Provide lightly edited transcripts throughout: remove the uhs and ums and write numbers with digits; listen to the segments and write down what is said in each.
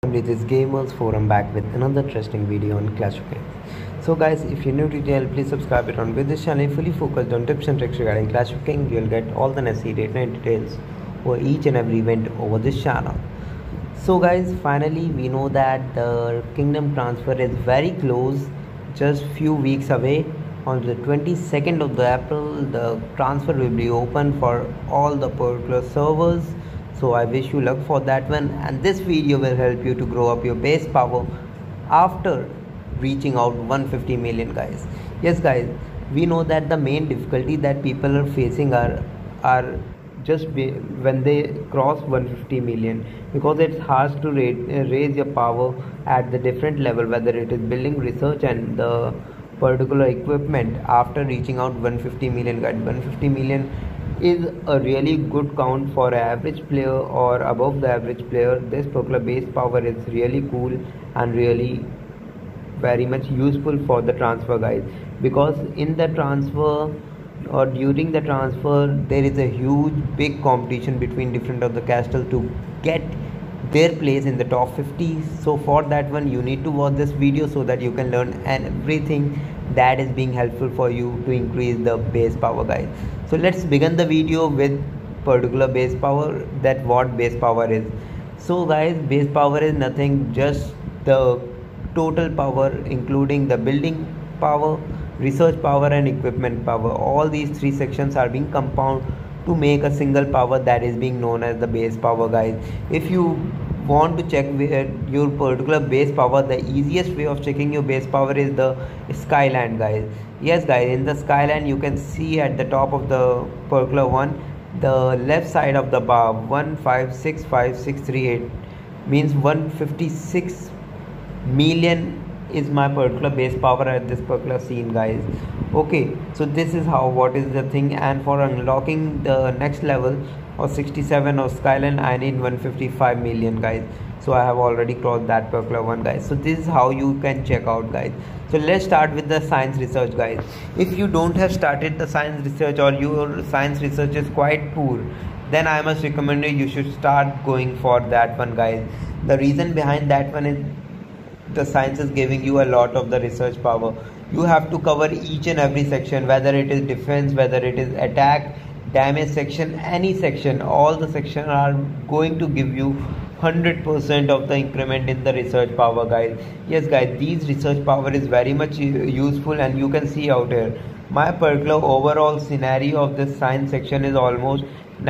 With this Gamers Forum back with another interesting video on Clash of Clans. So guys, if you're new to the channel, please subscribe it on. With this channel fully focused on tips and tricks regarding Clash of Clans. You'll get all the necessary data and details for each and every event over this channel. So guys, finally we know that the kingdom transfer is very close, just few weeks away. On the 22nd of April, the transfer will be open for all the particular servers. So I wish you luck for that one, and this video will help you to grow up your base power after reaching out 150 million guys. Yes guys, we know that the main difficulty that people are facing are when they cross 150 million, because it's hard to raise your power at the different level, whether it is building, research and the particular equipment after reaching out 150 million guys. 150 million is a really good count for an average player or above the average player. This particular base power is really cool and really very much useful for the transfer guys, because in the transfer or during the transfer there is a huge big competition between different of the castle to get their place in the top 50. So for that one you need to watch this video so that you can learn everything that is being helpful for you to increase the base power guys. So let's begin the video with particular base power, that what base power is. So guys, base power is nothing, just the total power including the building power, research power and equipment power. All these three sections are being compounded to make a single power that is being known as the base power guys. If you want to check your particular base power, the easiest way of checking your base power is the Skyland guys. Yes guys, in the Skyland you can see at the top of the particular one, the left side of the bar 1565638 means 156 million is my particular base power at this particular scene guys. Okay, so this is what is the thing, and for unlocking the next level or 67 or Skyline I need 155 million guys. So I have already crossed that particular one guys. So this is how you can check out guys. So let's start with the science research guys. If you don't have started the science research or your science research is quite poor, then I must recommend you should start going for that one guys. The reason behind that one is the science is giving you a lot of the research power. You have to cover each and every section, whether it is defense, whether it is attack, damage section, any section. All the sections are going to give you 100% of the increment in the research power guys. Yes guys, these research power is very much useful, and you can see out here my particular overall scenario of this science section is almost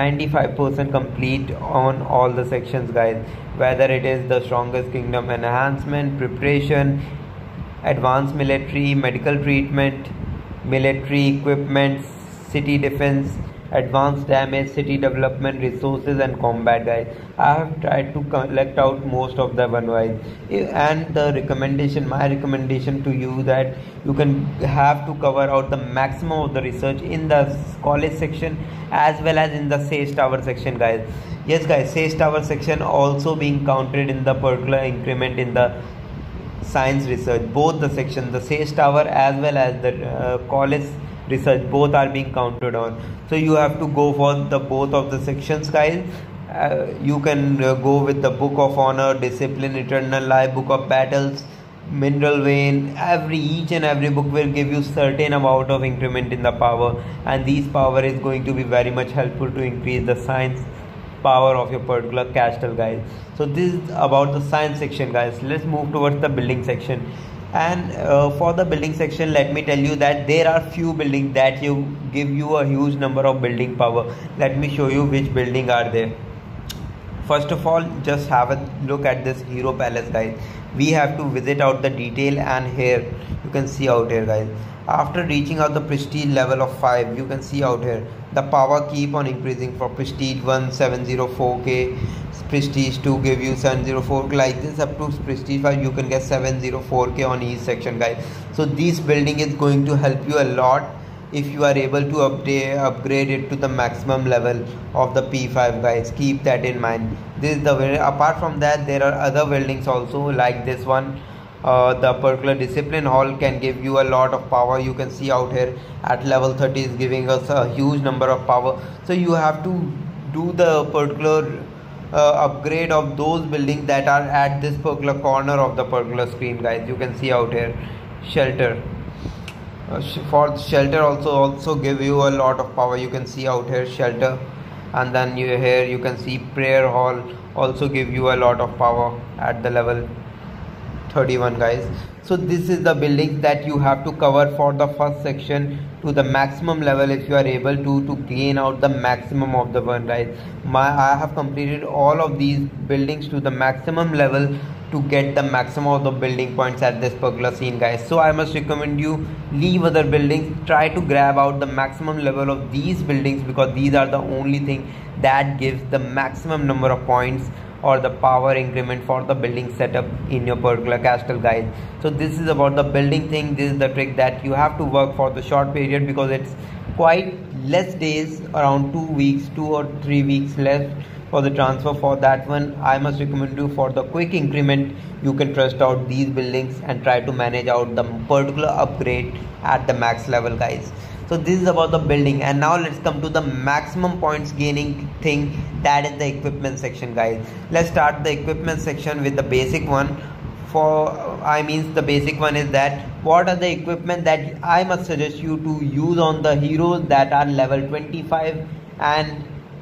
95% complete on all the sections guys, whether it is the strongest kingdom enhancement, preparation, advanced military, medical treatment, military equipment, city defense, advanced damage, city development, resources and combat guys. I have tried to collect out most of the one guys, and the recommendation, my recommendation to you, that you can have to cover out the maximum of the research in the college section as well as in the Sage Tower section guys. Yes guys, Sage Tower section also being counted in the particular increment in the science research. Both the sections, the Sage Tower as well as the college research, both are being counted on. So you have to go for the both of the sections guys. You can go with the Book of Honor, Discipline, Eternal Life, Book of Battles, Mineral Vein. Each and every book will give you certain amount of increment in the power, and these power is going to be very much helpful to increase the science power of your particular castle guys. So this is about the science section guys. Let's move towards the building section. And for the building section, let me tell you that there are few buildings that give you a huge number of building power. Let me show you which building are there. First of all, just have a look at this Hero Palace guys. We have to visit out the detail, and here you can see out here guys, after reaching out the prestige level of 5, you can see out here the power keep on increasing. For prestige 1 704k, prestige 2 give you 704k, like this up to prestige 5 you can get 704k on each section guys. So this building is going to help you a lot if you are able to upgrade it to the maximum level of the P5 guys. Keep that in mind. This is the way. Apart from that, there are other buildings also, like this one. The particular discipline hall can give you a lot of power. You can see out here at level 30 is giving us a huge number of power. So you have to do the particular upgrade of those buildings that are at this particular corner of the particular screen, guys. You can see out here shelter. For shelter also give you a lot of power. You can see out here shelter, and then here you can see prayer hall also give you a lot of power at the level 31, guys. So this is the buildings that you have to cover for the first section to the maximum level if you are able to gain out the maximum of the one, guys. I have completed all of these buildings to the maximum level to get the maximum of the building points at this particular scene, guys. So I must recommend you leave other buildings, try to grab out the maximum level of these buildings, because these are the only thing that gives the maximum number of points or the power increment for the building setup in your particular castle, guys. So this is about the building thing. This is the trick that you have to work for the short period, because it's quite less days, around 2 weeks, 2 or 3 weeks left for the transfer. For that one, I must recommend you for the quick increment, you can trust out these buildings and try to manage out the particular upgrade at the max level, guys. So this is about the building, and now let's come to the maximum points gaining thing, that is the equipment section, guys. Let's start the equipment section with the basic one. The basic one is that what are the equipment that I must suggest you to use on the heroes that are level 25 and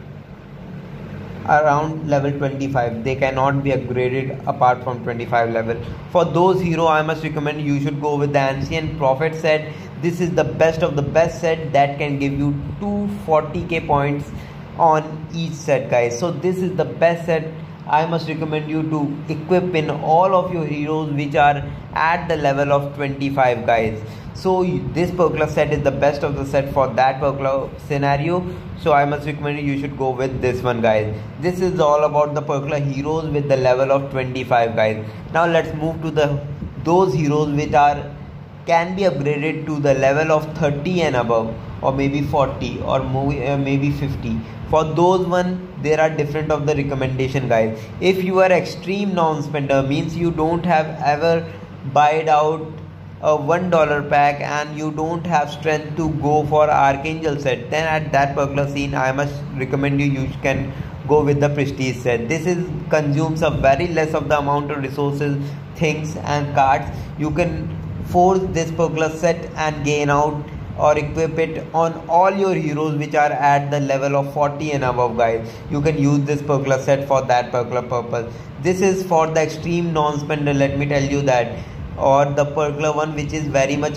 around level 25. They cannot be upgraded apart from 25 level. For those hero, I must recommend you should go with the Ancient Prophet set. This is the best of the best set that can give you 240k points on each set, guys. So this is the best set I must recommend you to equip in all of your heroes which are at the level of 25, guys. So this particular set is the best of the set for that particular scenario. So I must recommend you should go with this one, guys. This is all about the particular heroes with the level of 25, guys. Now let's move to those heroes which can be upgraded to the level of 30 and above, or maybe 40 or maybe 50. For those one, there are different of the recommendation, guys. If you are extreme non-spender, means you don't have ever buyed out a $1 pack and you don't have strength to go for Archangel set, then at that particular scene I must recommend you can go with the Prestige set. This consumes a very less of the amount of resources, things and cards. You can force this particular set and gain out or equip it on all your heroes which are at the level of 40 and above, guys. You can use this particular set for that particular purpose. This is for the extreme non-spender, let me tell you that, or the particular one which is very much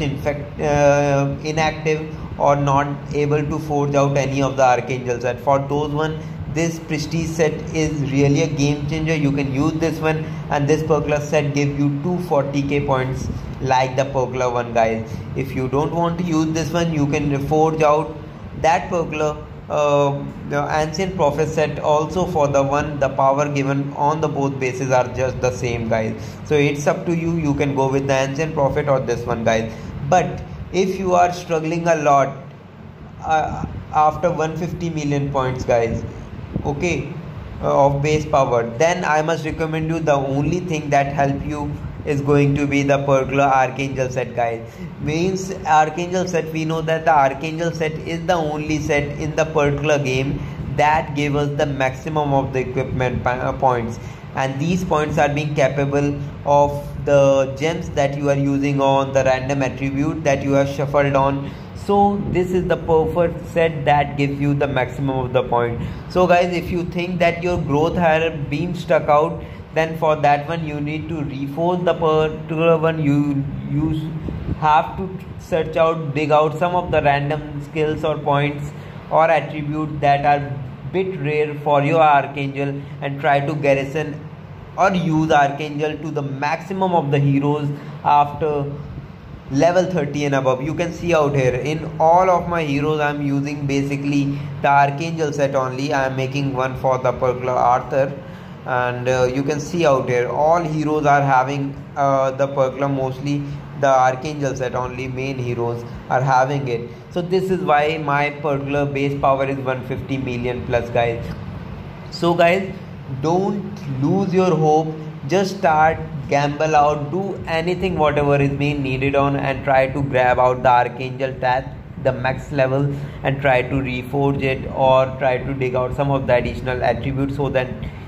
inactive or not able to forge out any of the Archangel set. For those one, this Prestige set is really a game changer. You can use this one, and this particular set gives you 240k points like the particular one, guys. If you don't want to use this one, you can forge out that particular the Ancient Prophet set also. For the one, the power given on the both bases are just the same, guys. So it's up to you. You can go with the Ancient Prophet or this one, guys. But if you are struggling a lot after 150 million points, guys, okay, of base power, then I must recommend you the only thing that help you is going to be the particular Archangel set, guys. Means Archangel set, we know that the Archangel set is the only set in the particular game that gave us the maximum of the equipment points, and these points are being capable of the gems that you are using on the random attribute that you have shuffled on. So this is the perfect set that gives you the maximum of the point. So guys, if you think that your growth had been stuck out, then for that one you need to reforge the particular one. You have to search out, dig out some of the random skills or points or attributes that are bit rare for your Archangel, and try to garrison or use Archangel to the maximum of the heroes after level 30 and above. You can see out here in all of my heroes I am using basically the Archangel set only. I am making one for the particular Arthur, and you can see out here all heroes are having the particular, mostly the Archangel set only, main heroes are having it. So this is why my particular base power is 150 million plus, guys. So guys, don't lose your hope. Just start, gamble out, do anything whatever is being needed on, and try to grab out the Archangel tat the max level and try to reforge it, or try to dig out some of the additional attributes so that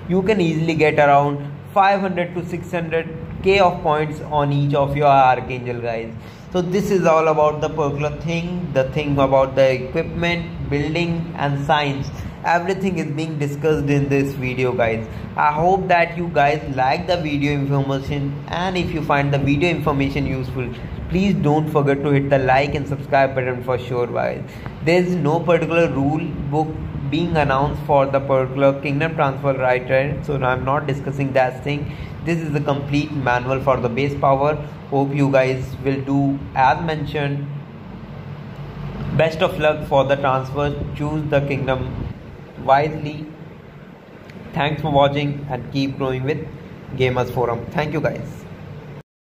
you can easily get around 500 to 600k of points on each of your Archangel, guys. So this is all about the pergola thing, the thing about the equipment, building and science. Everything is being discussed in this video, guys. I hope that you guys like the video information, and if you find the video information useful, please don't forget to hit the like and subscribe button for sure, guys. There is no particular rule book being announced for the particular kingdom transfer right, so I'm not discussing that thing. This is the complete manual for the base power. Hope you guys will do as mentioned. Best of luck for the transfer. Choose the kingdom wisely. Thanks for watching and keep growing with Gamers Forum. Thank you, guys.